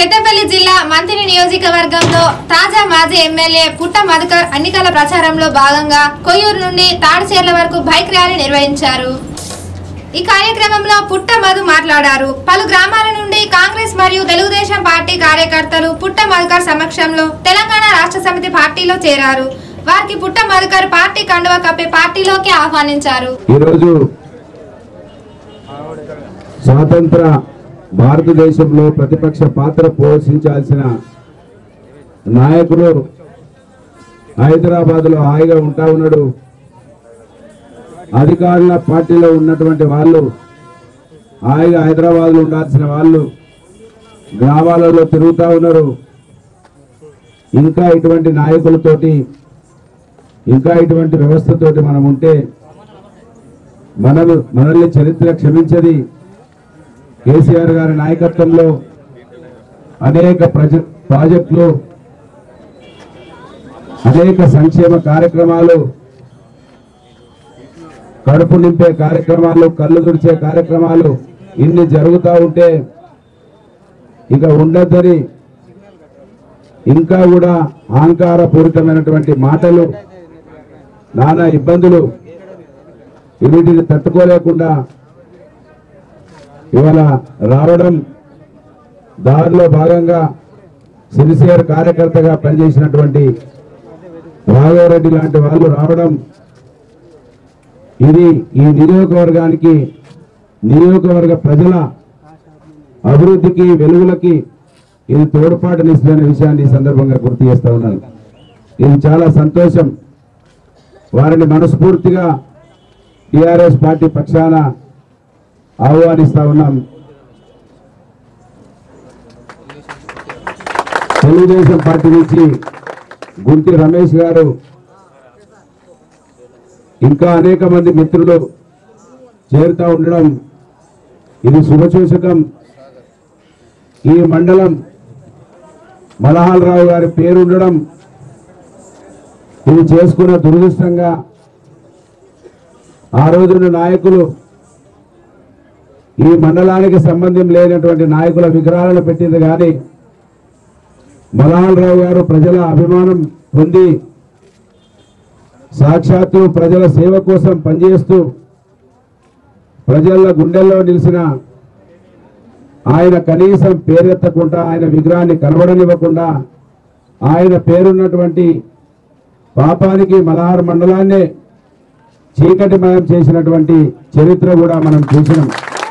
పెద్దపల్లి జిల్లా మంత్రి నియోజకవర్గంలో తాజా మాజీ ఎమ్మెల్యే పుట్ట మధుకర్ ఎన్నికల ప్రచారంలో భాగంగా కొయ్యూరు నుండి తాడిచేర్ల వరకు బైక్ ర్యాలీ నిర్వహించారు. ఈ కార్యక్రమంలో పుట్ట మధు మాట్లాడారు. పలు గ్రామాల నుండి కాంగ్రెస్ మరియు తెలుగుదేశం పార్టీ కార్యకర్తలు పుట్ట మధుకర్ సమక్షంలో తెలంగాణ రాష్ట్ర సమితి పార్టీలో చేరారు. వారికి పుట్ట మధుకర్ పార్టీ కండువా కప్పి పార్టీలోకి ఆహ్వానించారు. ఈరోజు స్వాతంత్ర భారతదేశంలో ప్రతిపక్ష పాత్ర పోషించాల్సిన నాయకులు హైదరాబాద్ లో హాయిగా ఉంటా ఉన్నాడు. అధికారుల పార్టీలో ఉన్నటువంటి వాళ్ళు హాయిగా హైదరాబాద్ లో ఉండాల్సిన వాళ్ళు గ్రామాలలో తిరుగుతా ఉన్నారు. ఇంకా ఇటువంటి నాయకులతోటి ఇంకా ఇటువంటి వ్యవస్థతోటి మనం ఉంటే మనల్ని చరిత్ర క్షమించది. కేసీఆర్ గారి నాయకత్వంలో అనేక ప్రాజెక్టులు, అనేక సంక్షేమ కార్యక్రమాలు, కడుపు నింపే కార్యక్రమాలు, కళ్ళు తుడిచే కార్యక్రమాలు ఇన్ని జరుగుతూ ఉంటే ఇక ఉండద్దని ఇంకా కూడా అహంకారపూరితమైనటువంటి మాటలు, నానా ఇబ్బందులు వీటిని తట్టుకోలేకుండా ఇవాళ రావడం, దారిలో భాగంగా సిన్సియర్ కార్యకర్తగా పనిచేసినటువంటి రాఘవరెడ్డి లాంటి వాళ్ళు రావడం, ఇది ఈ నియోజకవర్గానికి, నియోజకవర్గ ప్రజల అభివృద్ధికి, వెలుగులకి ఇది తోడ్పాటునిస్తున్న విషయాన్ని ఈ సందర్భంగా గుర్తు చేస్తా ఉన్నాను. ఇది చాలా సంతోషం. వారిని మనస్ఫూర్తిగా టిఆర్ఎస్ పార్టీ పక్షాన ఆహ్వానిస్తా ఉన్నాం. తెలుగుదేశం పార్టీ నుంచి గుంటి రమేష్ గారు, ఇంకా అనేక మంది మిత్రులు చేరుతా ఉండడం ఇది శుభసూచకం. ఈ మండలం మలహాలరావు గారి పేరు ఉండడం ఇది చేసుకున్న దురదృష్టంగా ఆ రోజున నాయకులు ఈ మండలానికి సంబంధం లేనటువంటి నాయకుల విగ్రహాలను పెట్టింది కానీ మలహాలరావు గారు ప్రజల అభిమానం పొంది సాక్షాత్తు ప్రజల సేవ కోసం పనిచేస్తూ ప్రజల గుండెల్లో నిలిచిన ఆయన కనీసం పేరెత్తకుండా, ఆయన విగ్రహాన్ని కనబడనివ్వకుండా, ఆయన పేరున్నటువంటి పాపానికి మలహార్ మండలాన్నే చీకటిమయం చేసినటువంటి చరిత్ర కూడా మనం చూసినాం.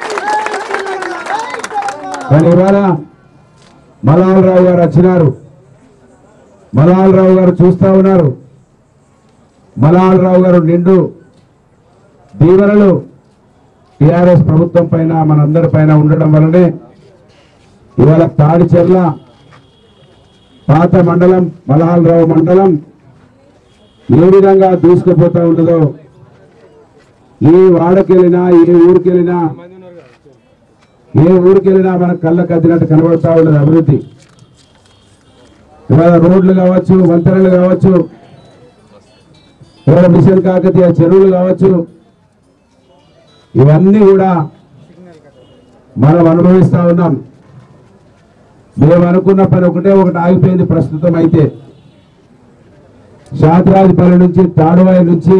కానీ ఇవాళ మలహాలరావు గారు వచ్చినారు. మలహాలరావు గారు చూస్తా ఉన్నారు. మలహాలరావు గారు నిండు దీవెనలు టిఆర్ఎస్ ప్రభుత్వం పైన, మనందరి పైన ఉండడం వల్లనే ఇవాళ తాడిచెర్ల పాత మండలం, మలహాలరావు మండలం ఏ విధంగా దూసుకుపోతా ఉంటుందో, ఏ వాడకెళ్ళినా, ఏ ఊరికెళ్ళినా మన కళ్ళకు అద్దినట్టు కనబడతా ఉండదు అభివృద్ధి. ఇవాళ రోడ్లు కావచ్చు, వంతెనలు కావచ్చు, ఇవాళ మిషన్ కాకతీయ చెరువులు కావచ్చు, ఇవన్నీ కూడా మనం అనుభవిస్తా ఉన్నాం. మేము అనుకున్న పని ఒకటి ఆగిపోయింది ప్రస్తుతం. అయితే శాతరాజపల్లి నుంచి, తాడువాయి నుంచి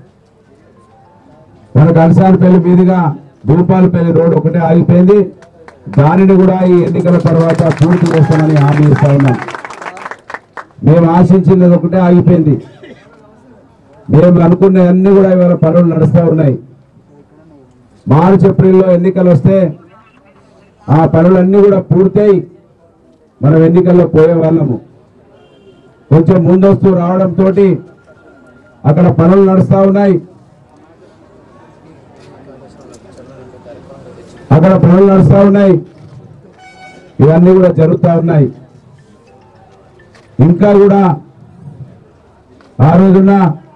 మనకు అలసానపల్లి మీదుగా భూపాలపల్లి రోడ్ ఒకటే ఆగిపోయింది. దానిని కూడా ఈ ఎన్నికల తర్వాత పూర్తి చేస్తామని హామీ ఇస్తా ఉన్నాం. మేము ఆశించినది ఒకటే ఆగిపోయింది. మేము అనుకున్న అన్ని కూడా ఇవాళ పనులు నడుస్తూ ఉన్నాయి. మార్చి ఏప్రిల్లో ఎన్నికలు వస్తే ఆ పనులన్నీ కూడా పూర్తయి మనం ఎన్నికల్లో పోయే వాళ్ళము. కొంచెం ముందస్తు రావడంతో అక్కడ పనులు నడుస్తూ ఉన్నాయి. ఇవన్నీ కూడా జరుగుతూ ఉన్నాయి. ఇంకా కూడా ఆ రోజున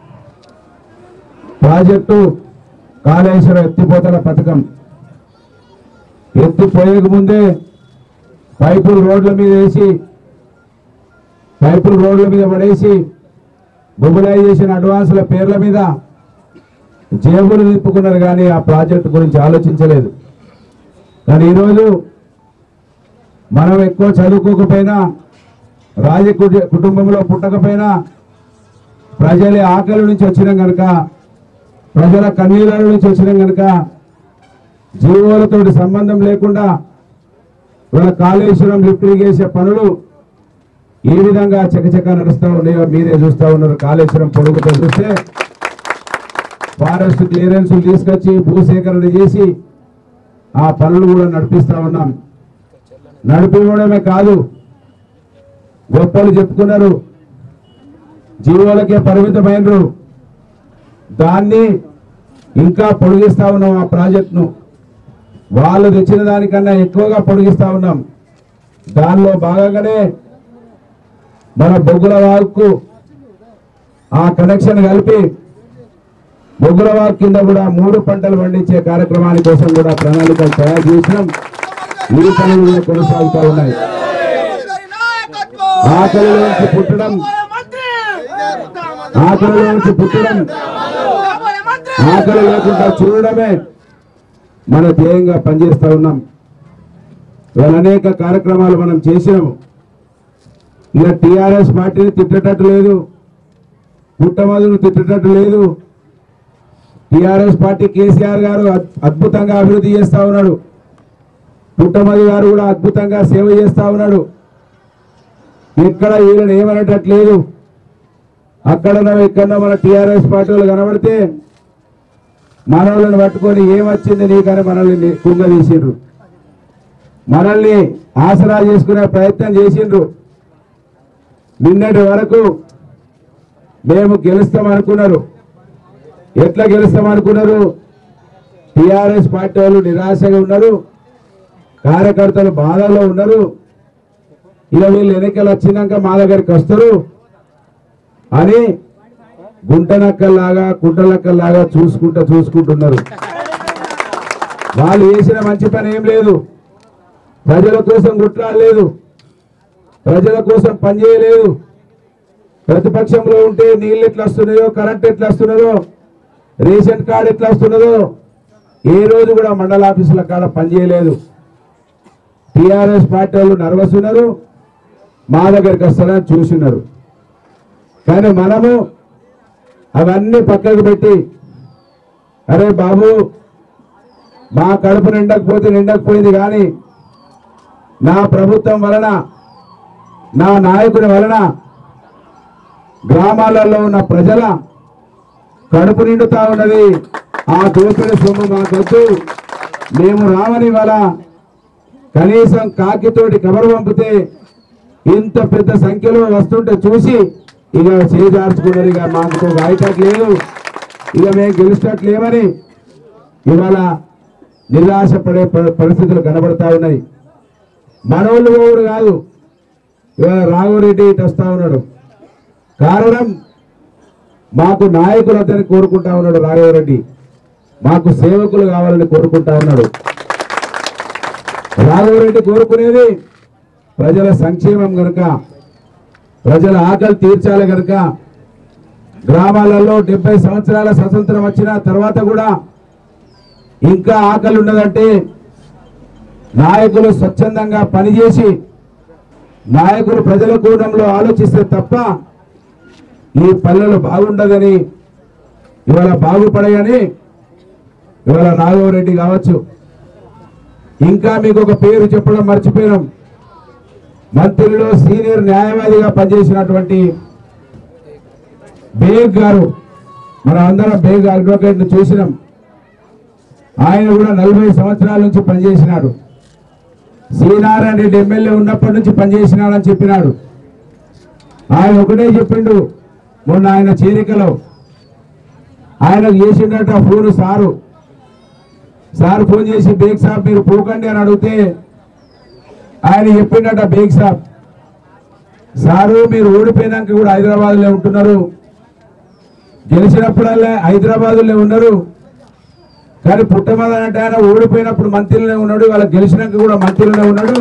ప్రాజెక్టు కాళేశ్వరం ఎత్తిపోతల పథకం ఎత్తిపోయేక ముందే పైపులు రోడ్ల మీద పడేసి మొబిలైజేషన్ అడ్వాన్సుల పేర్ల మీద జేబులు నింపుకున్నారు కానీ ఆ ప్రాజెక్టు గురించి ఆలోచించలేదు. కానీ ఈరోజు మనం ఎక్కువ చదువుకోకపోయినా రాజకీయ కుటుంబంలో పుట్టకపోయినా ప్రజల ఆకలి నుంచి వచ్చినాం కనుక ప్రజల కన్నీళ్ళ నుంచి వచ్చినాం కనుక జీవోలతో సంబంధం లేకుండా వాళ్ళ కాళేశ్వరం లిఫ్ట్ ఇరిగేషన్ పనులు ఏ విధంగా చకచక నడుస్తూ ఉన్నాయో మీరే చూస్తూ ఉన్నారు. కాళేశ్వరం పొడుగుతో చూస్తే ఫారెస్ట్ క్లియరెన్స్ తీసుకొచ్చి భూసేకరణ చేసి ఆ పనులు కూడా నడిపిస్తా ఉన్నాం. నడిపివ్వడమే కాదు, గొప్పలు చెప్పుకున్నారు, జీవోలకే పరిమితమైనరు, దాన్ని ఇంకా పొడిగిస్తా ఉన్నాం. ఆ ప్రాజెక్టును వాళ్ళు తెచ్చిన దానికన్నా ఎక్కువగా పొడిగిస్తా ఉన్నాం. దానిలో భాగంగానే మన బొగ్గుల వాగుకు ఆ కనెక్షన్ కలిపి బొగ్గుల వాగు కింద కూడా 3 పంటలు పండించే కార్యక్రమాల కోసం కూడా ప్రణాళికలు తయారు చేసినాం. ఈ పనులు కూడా కొనసాగుతూ ఉన్నాయి. ఆకలిలోంచి పుట్టడం ఆకలి లేకుండా చూడడమే మన ధ్యేయంగా పనిచేస్తా ఉన్నాం. ఇవాళ అనేక కార్యక్రమాలు మనం చేసినాము. ఇక టీఆర్ఎస్ పార్టీని తిట్టేటట్టు లేదు, పుట్టమదును తిట్టేటట్టు లేదు. టీఆర్ఎస్ పార్టీ కేసీఆర్ గారు అద్భుతంగా అభివృద్ధి చేస్తా ఉన్నాడు. పుట్టమది గారు కూడా అద్భుతంగా సేవ చేస్తా ఉన్నాడు. ఎక్కడ వీళ్ళని ఏమనేటట్లేదు. అక్కడనో ఎక్కడనో మన టీఆర్ఎస్ పార్టీ వాళ్ళు కనబడితే మనల్ని పట్టుకొని ఏమొచ్చింది నీకని మనల్ని కుంగదీసిండ్రు, మనల్ని ఆసరా చేసుకునే ప్రయత్నం చేసిండ్రు. నిన్నటి వరకు మేము గెలుస్తామనుకున్నారు. ఎట్లా గెలుస్తామనుకున్నారు? టీఆర్ఎస్ పార్టీ వాళ్ళు నిరాశగా ఉన్నారు, కార్యకర్తలు బాధలో ఉన్నారు. ఇక వీళ్ళు ఎన్నికలు వచ్చినాక మా దగ్గరికి వస్తారు అని గుంటనక్కల్లాగా కుంటలక్కల్లాగా చూసుకుంటున్నారు. వాళ్ళు చేసిన మంచి పని ఏం లేదు, ప్రజల కోసం గుట్లాడలేదు, ప్రజల కోసం పనిచేయలేదు. ప్రతిపక్షంలో ఉంటే నీళ్ళు ఎట్లా వస్తున్నాయో, కరెంట్ ఎట్లా వస్తున్నదో, రేషన్ కార్డు ఎట్లా వస్తున్నదో ఏ రోజు కూడా మండల ఆఫీసుల కాడ పనిచేయలేదు. టీఆర్ఎస్ పార్టీ వాళ్ళు నర్వస్ ఉన్నారు, మా దగ్గరికి వస్తారని చూసినారు. కానీ మనము అవన్నీ పక్కకు పెట్టి, అరే బాబు మా కడుపు నిండకపోయింది కానీ నా ప్రభుత్వం వలన, నా నాయకుని వలన గ్రామాలలో ఉన్న ప్రజల కడుపు నిండుతా ఉన్నది. ఆ దోపిడి సొమ్ము మాకొద్దు, మేము రామని వల్ల కనీసం కాకితోటి కబరు పంపితే ఇంత పెద్ద సంఖ్యలో వస్తుంటే చూసి ఇక చేజార్చుకున్నారు. ఇక మాకు వాయిటాట్ లేదు, ఇక మేము గెలిచినట్లేమని ఇవాళ నిరాశపడే పరిస్థితులు కనబడతా ఉన్నాయి. మనోళ్ళు కూడా కాదు, ఇవాళ రాఘవరెడ్డి ఇటు వస్తా ఉన్నాడు. కారణం మాకు నాయకులు అతన్ని కోరుకుంటా ఉన్నాడు. రాఘవరెడ్డి మాకు సేవకులు కావాలని కోరుకుంటా ఉన్నాడు. రాఘవరెడ్డి కోరుకునేది ప్రజల సంక్షేమం కనుక, ప్రజల ఆకలి తీర్చాలి కనుక. గ్రామాలలో 70 సంవత్సరాల స్వతంత్రం వచ్చిన తర్వాత కూడా ఇంకా ఆకలి ఉన్నదంటే నాయకులు స్వచ్ఛందంగా పనిచేసి, నాయకులు ప్రజల కోణంలో ఆలోచిస్తే తప్ప ఈ పల్లెలు బాగుండదని, ఇవాళ బాగుపడాయని ఇవాళ రాఘవరెడ్డి కావచ్చు. ఇంకా మీకు ఒక పేరు చెప్పడం మర్చిపోయినాం. మంత్రిలో సీనియర్ న్యాయవాదిగా పనిచేసినటువంటి బేగ్ గారు, మనం అందరం బేగ్ అడ్వకేట్ ను చూసినాం. ఆయన కూడా 40 సంవత్సరాల నుంచి పనిచేసినాడు. శ్రీనారాయణ రెడ్డి ఎమ్మెల్యే ఉన్నప్పటి నుంచి పనిచేసినాడని చెప్పినాడు. ఆయన ఒకటే చెప్పిండు మొన్న ఆయన చేరికలో. ఆయనకు చేసిండట ఫోన్ సారు ఫోన్ చేసి బేగ్ సాబ్ మీరు పోకండి అని అడిగితే ఆయన చెప్పిండట బేగ్ సాబ్, సారు మీరు ఓడిపోయినాక కూడా హైదరాబాద్లో ఉంటున్నారు, గెలిచినప్పుడల్లా హైదరాబాద్లో ఉన్నారు, కానీ పుట్టమదంటే ఆయన ఓడిపోయినప్పుడు మంత్రిలోనే ఉన్నాడు, వాళ్ళ గెలిచినాక కూడా మంత్రిలోనే ఉన్నాడు.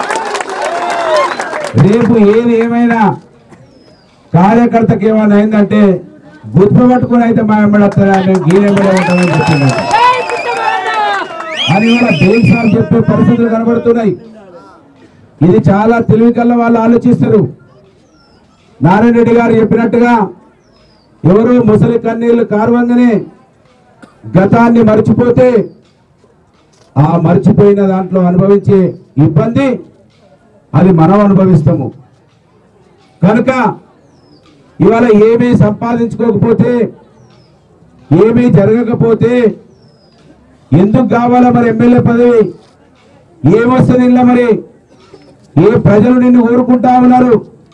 రేపు ఏది ఏమైనా కార్యకర్తకి ఏమైనా అయిందంటే గుర్తు పట్టుకుని అయితే మా వెంబడతారా, మేము గీనెంబడే ఉంటామని చెప్తున్నాం అని కూడా బేగ్ సార్ చెప్పే పరిస్థితులు కనబడుతున్నాయి. ఇది చాలా తెలివి కల్ల వాళ్ళు ఆలోచిస్తారు. నారాయణ రెడ్డి గారు చెప్పినట్టుగా ఎవరు ముసలి కన్నీళ్లు కార్వంగానే గతాన్ని మర్చిపోతే ఆ మర్చిపోయిన దాంట్లో అనుభవించే ఇబ్బంది అది మనం అనుభవిస్తాము. కనుక ఇవాళ ఏమీ సంపాదించుకోకపోతే ఏమీ జరగకపోతే ఎందుకు కావాలా మరి ఎమ్మెల్యే పదవి? ఏమొస్తుంది ఇలా? మరి ఏ ప్రజలు నిన్ను కోరుకుంటా ఉన్నారు?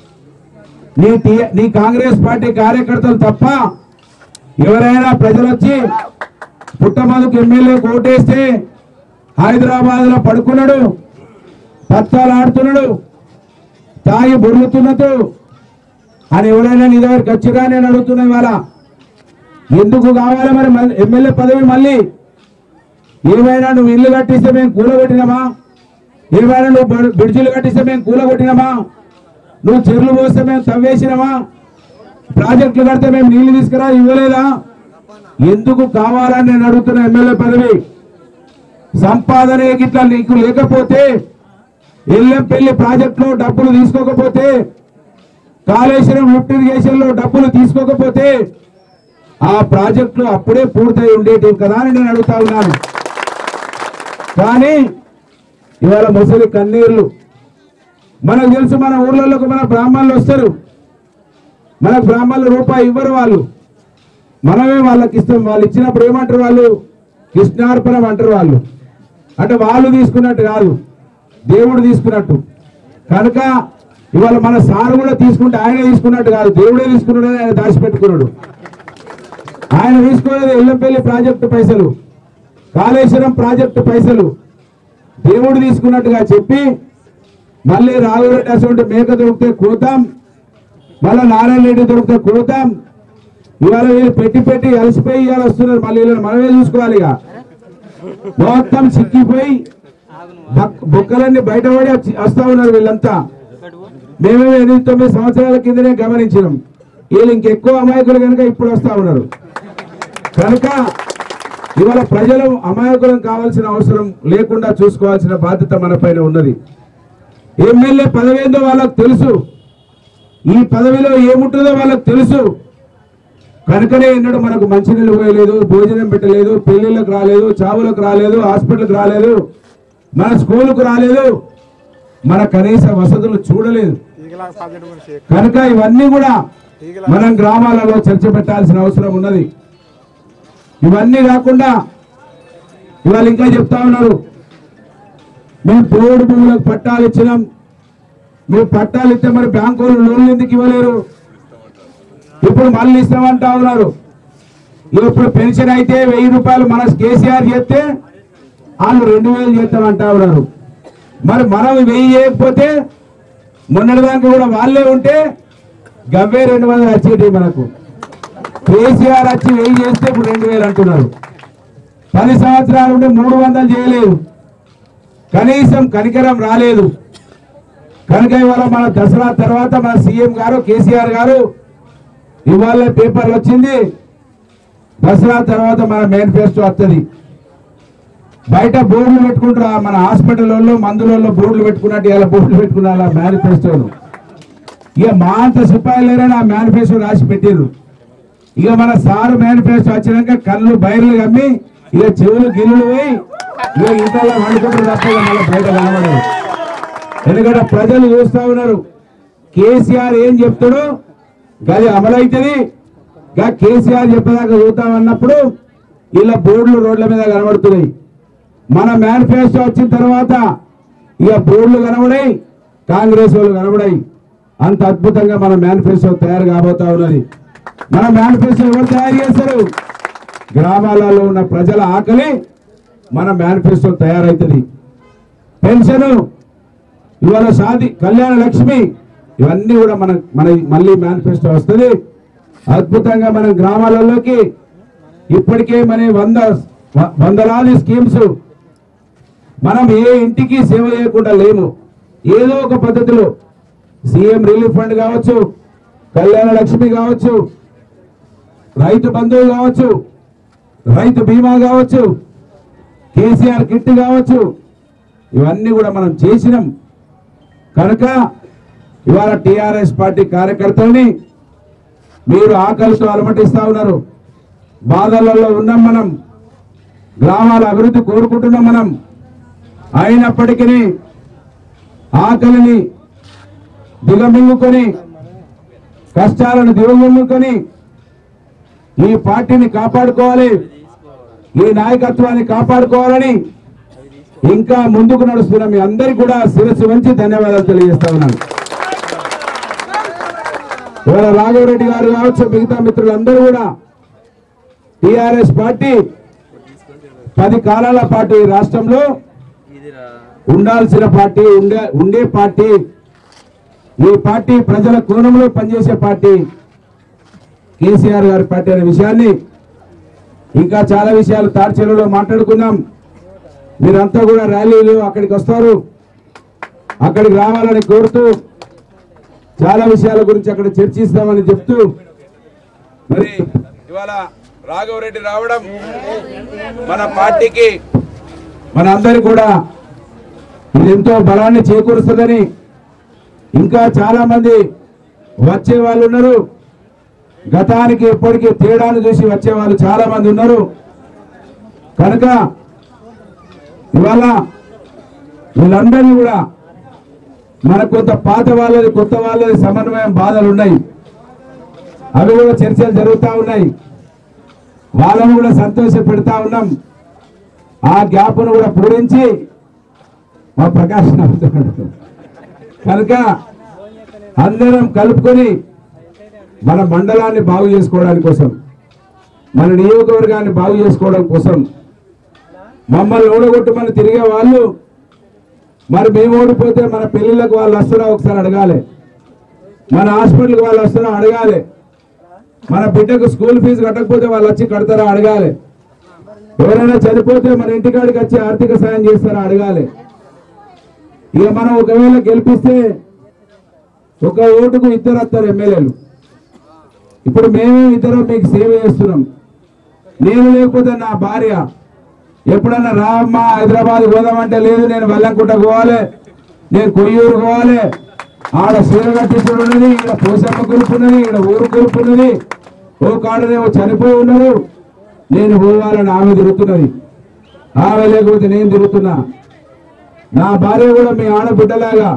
నీ కాంగ్రెస్ పార్టీ కార్యకర్తలు తప్ప ఎవరైనా ప్రజలు వచ్చి పుట్టమదుకు ఎమ్మెల్యే ఓటేస్తే హైదరాబాద్ లో పడుకున్నాడు, పత్తాలు ఆడుతున్నాడు, తాగి బొర్లుతున్నట్టు అని ఎవరైనా నీ దగ్గరికి వచ్చిరా? నేను అడుగుతున్నా ఇవాళ ఎందుకు కావాలి మరి ఎమ్మెల్యే పదవి? మళ్ళీ ఏమైనా నువ్వు ఇల్లు కట్టిస్తే మేము కూలగొట్టినామా? ఏమైనా నువ్వు బ్రిడ్జిలు కట్టిస్తే మేము కూలగొట్టినామా? నువ్వు చెరువులు పోస్తే మేము తవ్వేసినామా? ప్రాజెక్టులు కడితే మేము నీళ్లు తీసుకురా ఇవ్వలేదా? ఎందుకు కావాలని నేను అడుగుతున్నా ఎమ్మెల్యే పదవి. సంపాదన ఇట్లా నీకు లేకపోతే, ఎల్లంపల్లి ప్రాజెక్టులో డబ్బులు తీసుకోకపోతే, కాళేశ్వరం లిఫ్ట్ ఇరిగేషన్ లో డబ్బులు తీసుకోకపోతే ఆ ప్రాజెక్టులు అప్పుడే పూర్తయి ఉండేటివి కదా అని నేను అడుగుతా ఉన్నాను. కానీ ఇవాళ ముసలి కన్నీళ్లు. మనకు తెలుసు, మన ఊర్లలోకి మన బ్రాహ్మణులు వస్తారు, మనకు బ్రాహ్మణులు రూపాయి ఇవ్వరు వాళ్ళు, మనమే వాళ్ళకి ఇస్తాం. వాళ్ళు ఇచ్చినప్పుడు ఏమంటారు? వాళ్ళు కృష్ణార్పణం అంటారు. వాళ్ళు అంటే వాళ్ళు తీసుకున్నట్టు కాదు, దేవుడు తీసుకున్నట్టు. కనుక ఇవాళ మన సారు కూడా తీసుకుంటే ఆయన తీసుకున్నట్టు కాదు, దేవుడే తీసుకున్నాడు, ఆయన దాచిపెట్టుకున్నాడు. ఆయన తీసుకోలేదు ఎల్లంపల్లి ప్రాజెక్టు పైసలు, కాళేశ్వరం ప్రాజెక్టు పైసలు దేవుడు తీసుకున్నట్టుగా చెప్పి మళ్ళీ రాఘవరెడ్డి అసలు మేక దొరికితే కోతాం, మళ్ళీ నారాయణ రెడ్డి దొరికితే కోతాం. ఇవాళ వీళ్ళు పెట్టి పెట్టి అలసిపోయి ఇవాళ వస్తున్నారు. మళ్ళీ వీళ్ళని మనమే చూసుకోవాలి. ఇక మొత్తం చిక్కిపోయి బొక్కలన్నీ బయటపడి వస్తా ఉన్నారు వీళ్ళంతా. మేమే 8-9 సంవత్సరాల కిందనే గమనించినాం. వీళ్ళు ఇంకెక్కువ అమాయకులు కనుక ఇప్పుడు వస్తా ఉన్నారు. కనుక ఇవాళ ప్రజలు అమాయకులం కావాల్సిన అవసరం లేకుండా చూసుకోవాల్సిన బాధ్యత మన పైన ఉన్నది. ఎమ్మెల్యే పదవి ఏందో వాళ్ళకు తెలుసు, ఈ పదవిలో ఏముంటుందో వాళ్ళకు తెలుసు. కనుకనే ఎన్నడూ మనకు మంచినీళ్ళు పోయలేదు, భోజనం పెట్టలేదు, పెళ్లిళ్ళకు రాలేదు, చావులకు రాలేదు, హాస్పిటల్కి రాలేదు, మన స్కూలుకు రాలేదు, మన కనీస వసతులు చూడలేదు. కనుక ఇవన్నీ కూడా మనం గ్రామాలలో చర్చ పెట్టాల్సిన అవసరం ఉన్నది. ఇవన్నీ కాకుండా ఇవాళ ఇంకా చెప్తా ఉన్నారు, మేము పోడు భూములకు పట్టాలు ఇచ్చినాం. మీరు పట్టాలు ఇస్తే మరి బ్యాంకు వాళ్ళు లోన్లు ఎందుకు ఇవ్వలేరు? ఇప్పుడు మళ్ళీ ఇస్తామంటా ఉన్నారు. ఇప్పుడు పెన్షన్ అయితే 1000 రూపాయలు మన కేసీఆర్ చేస్తే వాళ్ళు 2000 చేస్తామంటా ఉన్నారు. మరి మనం 1000 చేయకపోతే మొన్నటిదాకా కూడా వాళ్ళే ఉంటే గవ్వే 200 వచ్చేటి మనకు. కేసీఆర్ వచ్చి 1000 చేస్తే ఇప్పుడు 2000 అంటున్నారు. 10 సంవత్సరాల నుండి 300 చేయలేదు, కనీసం కనికరం రాలేదు. కనుక ఇవాళ మన దసరా తర్వాత మన సీఎం గారు కేసీఆర్ గారు ఇవాళ పేపర్లు వచ్చింది, దసరా తర్వాత మన మేనిఫెస్టో వస్తుంది. బయట బోర్డులు పెట్టుకుంటారా? మన హాస్పిటల్లో మందులలో బోర్డులు పెట్టుకున్నట్టు ఇలా బోర్డులు పెట్టుకున్నారు మేనిఫెస్టోను. ఇక మా అంత సిపాయిలు లేరని ఆ మేనిఫెస్టో రాసి పెట్టారు. ఇక మన సారు మేనిఫెస్టో వచ్చినాక కళ్ళు బయర్లు కమ్మి ఇక చెవులు గిల్లులు పోయి ఇక ఇంతలో వండుకుంటారు తప్ప మళ్ళీ బయట కనబడదు. ఎందుకంటే ప్రజలు చూస్తా ఉన్నారు కేసీఆర్ ఏం చెప్తాడో గది అమలవుతుంది. కేసీఆర్ చెప్పేదాకా చూద్దామన్నప్పుడు ఇలా బోర్డులు రోడ్ల మీద కనబడుతున్నాయి. మన మేనిఫెస్టో వచ్చిన తర్వాత ఇక బోర్డులు కనబడాయి, కాంగ్రెస్ వాళ్ళు కనబడాయి. అంత అద్భుతంగా మన మేనిఫెస్టో తయారు కాబోతా ఉన్నది. మన మేనిఫెస్టో ఎవరు తయారు చేస్తారు? గ్రామాలలో ఉన్న ప్రజల ఆకలి మన మేనిఫెస్టో తయారైతుంది. పెన్షన్ ఇవాళ షాది కళ్యాణ లక్ష్మి ఇవన్నీ కూడా మన మళ్ళీ మేనిఫెస్టో వస్తుంది. అద్భుతంగా మన గ్రామాలలోకి ఇప్పటికే మన వందలాది స్కీమ్స్ మనం ఏ ఇంటికి సేవ చేయకుండా లేము. ఏదో ఒక పద్ధతిలో సీఎం రిలీఫ్ ఫండ్ కావచ్చు, కళ్యాణ లక్ష్మి కావచ్చు, రైతు బంధువు కావచ్చు, రైతు బీమా కావచ్చు, కేసీఆర్ కిట్ కావచ్చు, ఇవన్నీ కూడా మనం చేసినాం. కనుక ఇవాళ టిఆర్ఎస్ పార్టీ కార్యకర్తల్ని మీరు ఆకలితో అలమటిస్తా ఉన్నారు. బాధలలో ఉన్నాం మనం, గ్రామాల అభివృద్ధి కోరుకుంటున్నాం మనం. అయినప్పటికీ ఆకలిని దిగమింగుకొని, కష్టాలను దిగమింగుకొని ఈ పార్టీని కాపాడుకోవాలి, ఈ నాయకత్వాన్ని కాపాడుకోవాలని ఇంకా ముందుకు నడుస్తున్న మీ అందరికీ కూడా శిరస్సు వంచి ధన్యవాదాలు తెలియజేస్తా ఉన్నాను. ఇవాళ రాఘవరెడ్డి గారు కావచ్చు, మిగతా మిత్రులందరూ కూడా టిఆర్ఎస్ పార్టీ 10 కాలాల పాటు ఈ రాష్ట్రంలో ఉండాల్సిన పార్టీ, ఉండే పార్టీ. ఈ పార్టీ ప్రజల కోణంలో పనిచేసే పార్టీ కేసీఆర్ గారి పార్టీ అనే విషయాన్ని ఇంకా చాలా విషయాలు తాడ్చెలలో మాట్లాడుకుందాం. మీరంతా కూడా ర్యాలీలు అక్కడికి వస్తారు, అక్కడికి రావాలని కోరుతూ చాలా విషయాల గురించి అక్కడ చర్చిస్తామని చెప్తూ, మరి ఇవాళ రాఘవరెడ్డి రావడం మన పార్టీకి, మన అందరి కూడా ఇది ఎంతో బలాన్ని చేకూరుస్తుందని, ఇంకా చాలా మంది వచ్చే వాళ్ళు ఉన్నారు. గతానికి ఎప్పటికీ తేడాను చూసి వచ్చే వాళ్ళు చాలా మంది ఉన్నారు. కనుక ఇవాళ వీళ్ళందరినీ కూడా మన కొంత పాత వాళ్ళది, కొత్త వాళ్ళది సమన్వయం బాధలు ఉన్నాయి, అవి కూడా చర్చలు జరుగుతూ ఉన్నాయి. వాళ్ళను కూడా సంతోష పెడతా ఉన్నాం. ఆ గ్యాప్ను కూడా పూరించి మా ప్రకాష్ నవ్వుతున్నాడు. కనుక అందరం కలుపుకొని మన మండలాన్ని బాగు చేసుకోవడానికి కోసం, మన నియోజకవర్గాన్ని బాగు చేసుకోవడం కోసం, మమ్మల్ని ఓడగొట్టమని తిరిగే వాళ్ళు, మరి మేము ఓడిపోతే మన పెళ్లిళ్ళకు వాళ్ళు వస్తారా ఒకసారి అడగాలి, మన హాస్పిటల్కి వాళ్ళు వస్తారా అడగాలి, మన బిడ్డకు స్కూల్ ఫీజు కట్టకపోతే వాళ్ళు వచ్చి కడతారా అడగాలి, ఎవరైనా చనిపోతే మన ఇంటికాడికి వచ్చి ఆర్థిక సాయం చేస్తారా అడగాలి. ఇక మనం ఒకవేళ గెలిపిస్తే ఒక ఓటుకు 2 వస్తారు ఎమ్మెల్యేలు. ఇప్పుడు మేమే 2 మీకు సేవ చేస్తున్నాం. నేను లేకపోతే నా భార్య ఎప్పుడన్నా రామ్మా హైదరాబాద్ పోదామంటే, లేదు నేను వల్లంకుంట పోవాలి, నేను కొయ్యూరు పోవాలి, ఆడ సీర కట్టించుడు ఉన్నది, ఇక్కడ పోసమ్మ గ్రూప్ ఉన్నది, ఇక్కడ ఊరు గ్రూప్ ఉన్నది, ఓ కాడనేమో చనిపోయి ఉన్నారు, నేను పోవాలని ఆమె తిరుగుతున్నది. ఆమె లేకపోతే నేను తిరుగుతున్నా. నా భార్య కూడా మీ ఆడబిడ్డలాగా,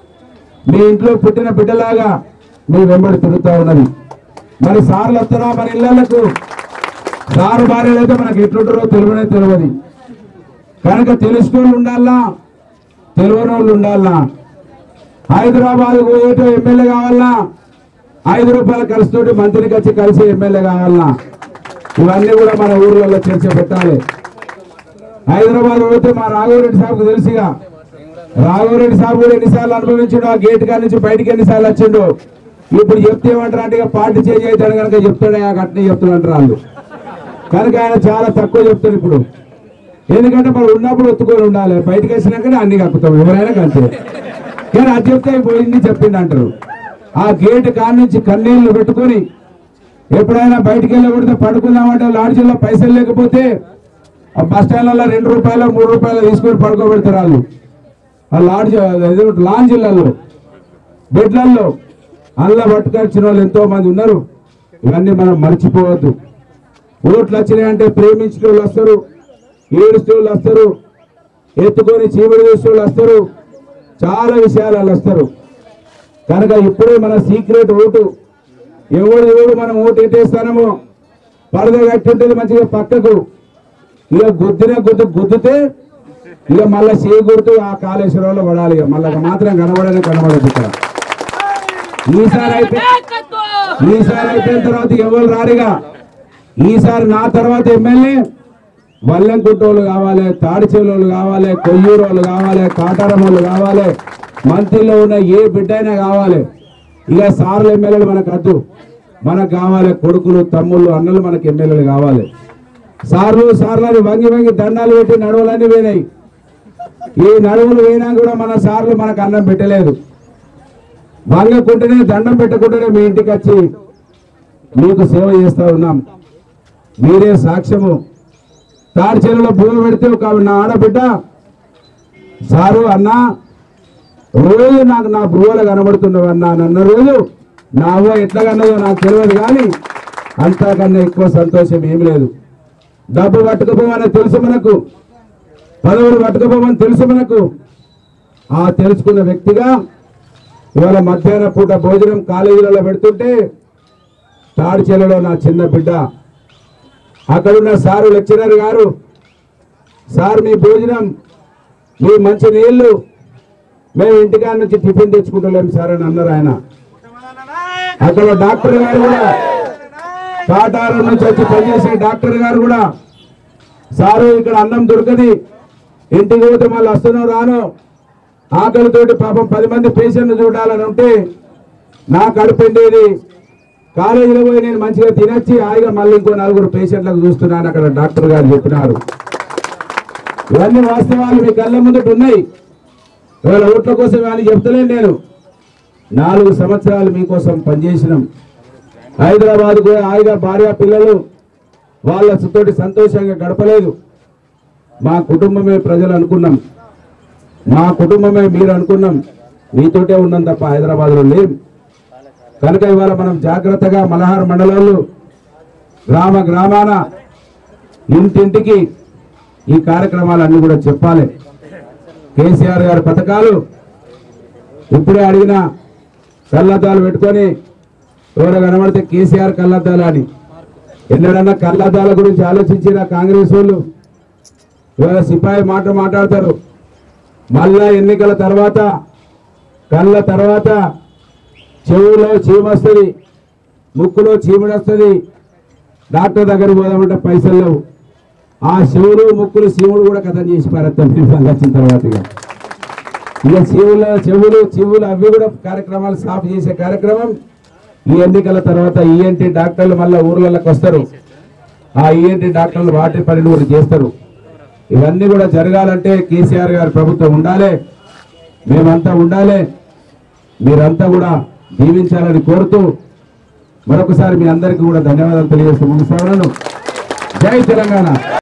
మీ ఇంట్లో పుట్టిన బిడ్డలాగా మీ వెంబడి తిరుగుతూ ఉన్నది. మరి సార్లు వస్తారా మన ఇళ్లకు? సారు భార్యలు అయితే మనకు ఎట్లుంటారో తెలియదు. కనుక తెలుసుకోళ్ళు ఉండాలా, తెలియని వాళ్ళు ఉండాలా. హైదరాబాద్ పోయేటో ఎమ్మెల్యే కావాలన్నా, 5 రూపాయల ఖర్చుతోటి మంత్రికి వచ్చి కలిసి ఎమ్మెల్యే కావాలన్నా, ఇవన్నీ కూడా మన ఊర్లలో చర్చ పెట్టాలి. హైదరాబాద్ పోతే మా రాఘవరెడ్డి సాబుకు తెలుసుగా, రాఘవరెడ్డి సాబు కూడా ఎన్నిసార్లు అనుభవించిండు, ఆ గేట్ కాడి నుంచి బయటికి ఎన్నిసార్లు వచ్చిండు. ఇప్పుడు చెప్తే ఏమంటారు అంటే, పార్టీ చేంజ్ అవుతాడు కనుక చెప్తాడు, అట్నే చెప్తాడంటారు వాళ్ళు. కనుక ఆయన చాలా తక్కువ చెప్తారు ఇప్పుడు. ఎందుకంటే మనం ఉన్నప్పుడు ఒత్తుకొని ఉండాలి, బయటకు వచ్చినాకనే అన్ని కక్కుతాం ఎవరైనా కంటే. కానీ అది చెప్తే పోయింది చెప్పింది అంటారు. ఆ గేట్ కాడి నుంచి కన్నీళ్లు పెట్టుకొని ఎప్పుడైనా బయటికి వెళ్ళకూడదు, పడుకుందామంటే లాడ్జీలో పైసలు లేకపోతే ఆ బస్ స్టాండ్లలో 2 రూపాయలు 3 రూపాయలు తీసుకొని పడుకోబెడతారు వాళ్ళు. ఆ లాంజీలలో బెడ్లలో అల్ల పట్టుకొచ్చిన వాళ్ళు ఎంతో మంది ఉన్నారు. ఇవన్నీ మనం మర్చిపోవద్దు. ఓట్లు వచ్చినాయంటే ప్రేమించిన వాళ్ళు వస్తారు, ఏడుస్తూ వాళ్ళు వస్తారు, ఎత్తుకొని చీమిడి చూసే వాళ్ళు వస్తారు, చాలా విషయాలు వాళ్ళు వస్తారు. కనుక ఇప్పుడే మన సీక్రెట్ ఓటు, ఎవడు మనం ఓటు ఎట్టేస్తానమో పరద కట్టుంటుంది మంచిగా పక్కకు, ఇక గుద్దితే ఇక మళ్ళీ చేయకూడదు, ఆ కాళేశ్వరంలో పడాలి. ఇక మళ్ళీ మాత్రం కనబడదు ఇక్కడ. ఈసారి అయిపోయిన తర్వాత ఎవరు రారుగా. ఈసారి నా తర్వాత ఎమ్మెల్యే వల్లంకుంటోళ్ళు కావాలి, తాడిచేలోళ్ళు కావాలి, కొయ్యూరు వాళ్ళు కావాలి, కాటారం వాళ్ళు కావాలి, మంత్రిలో ఉన్న ఏ బిడ్డ అయినా కావాలి. ఇక సార్లు ఎమ్మెల్యేలు మనకు వద్దు, మనకు కావాలి కొడుకులు, తమ్ముళ్ళు, అన్నలు మనకు ఎమ్మెల్యేలు కావాలి. సార్లని వంగి దండాలు పెట్టి నడువులన్నీ పోయినాయి. ఈ నడువులు పోయినా కూడా మన సార్లు మనకు అన్నం పెట్టలేదు. వంగకుంటేనే దండం పెట్టకుంటేనే మీ ఇంటికి వచ్చి మీకు సేవ చేస్తూ ఉన్నాం. మీరే సాక్ష్యము. తాడిచేలలో భూమి పెడితే ఒక నా ఆడబిడ్డ సారు అన్న రోజు నాకు నా బువ్వలు కనబడుతున్నవన్నా అన్న రోజు నా అవ్వ ఎట్లా కన్నదో నాకు తెలియదు, కానీ అంతకన్నా ఎక్కువ సంతోషం ఏమి లేదు. డబ్బు పట్టుకుపోవని తెలుసు మనకు, పదవులు పట్టుకుపోవని తెలుసు మనకు. ఆ తెలుసుకున్న వ్యక్తిగా ఇవాళ మధ్యాహ్న పూట భోజనం కాలేజీలలో పెడుతుంటే తాడిచెలలో నా చిన్న బిడ్డ అక్కడున్న సారు లెక్చరర్ గారు, సార్ మీ భోజనం మీ మంచి నీళ్లు మేము ఇంటికాడ నుంచి టిఫిన్ తెచ్చుకుంటలేము సార్ అని అన్నారు ఆయన. అక్కడ డాక్టర్ గారు కూడా, కాటారం నుంచి వచ్చి పనిచేసే డాక్టర్ గారు కూడా, సారు ఇక్కడ అన్నం దొరకది, ఇంటికి పోతే మళ్ళీ వస్తున్నాం రాను, ఆకలితోటి పాపం 10 మంది పేషెంట్లు చూడాలని ఉంటే నా కడుపుండేది, కాలేజీలో పోయి నేను మంచిగా తినచ్చి హాయిగా మళ్ళీ ఇంకో 4 పేషెంట్లకు చూస్తున్నాను అక్కడ డాక్టర్ గారు చెప్పినారు. ఇవన్నీ వాస్తవాలు మీ కళ్ళ ముందట ఉన్నాయి. ఇవాళ ఓట్ల కోసం అని చెప్తలేను నేను. 4 సంవత్సరాలు మీకోసం పనిచేసినాం. హైదరాబాద్ కూడా హాయిగా భార్య పిల్లలు వాళ్ళతోటి సంతోషంగా గడపలేదు. మా కుటుంబమే ప్రజలు అనుకున్నాం, మా కుటుంబమే మీరు అనుకున్నాం, మీతోటే ఉన్నాం తప్ప హైదరాబాద్లో లేం. కనుక ఇవాళ మనం జాగ్రత్తగా మలహార్ మండలంలో గ్రామ గ్రామాన ఇంటింటికి ఈ కార్యక్రమాలన్నీ కూడా చెప్పాలి. కేసీఆర్ గారి పథకాలు ఇప్పుడే అడిగిన కళ్ళద్దాలు పెట్టుకొని ఎవరో కనబడితే కేసీఆర్ కళ్ళద్దాలు అని ఎన్నడన్నా కళ్ళద్దాల గురించి ఆలోచించిన కాంగ్రెస్ వాళ్ళు ఇవాళ సిపాయి మాట్లాడతారు. మళ్ళా ఎన్నికల తర్వాత కళ్ళ తర్వాత చెవులో చీమ వస్తుంది, ముక్కులో చీముడు వస్తుంది, డాక్టర్ దగ్గర పోదామంటే పైసలు లేవు. ఆ చెవులు ముక్కులు చీముడు కూడా కథం చేసి పారేస్తాం మళ్ళీ వచ్చిన తర్వాత. ఇక చెవులు చెవులు అవి కూడా కార్యక్రమాలు సాఫ్ చేసే కార్యక్రమం ఈ ఎన్నికల తర్వాత ఈఎన్టీ డాక్టర్లు మళ్ళీ ఊర్లలోకి వస్తారు. ఆ ఈఎన్టీ డాక్టర్లు వాటి పనులు కూడా చేస్తారు. ఇవన్నీ కూడా జరగాలంటే కేసీఆర్ గారి ప్రభుత్వం ఉండాలి, మేమంతా ఉండాలి. మీరంతా కూడా దీవించాలని కోరుతూ మరొకసారి మీ అందరికీ కూడా ధన్యవాదాలు తెలియజేస్తూ ముగిస్తాను. జై తెలంగాణ.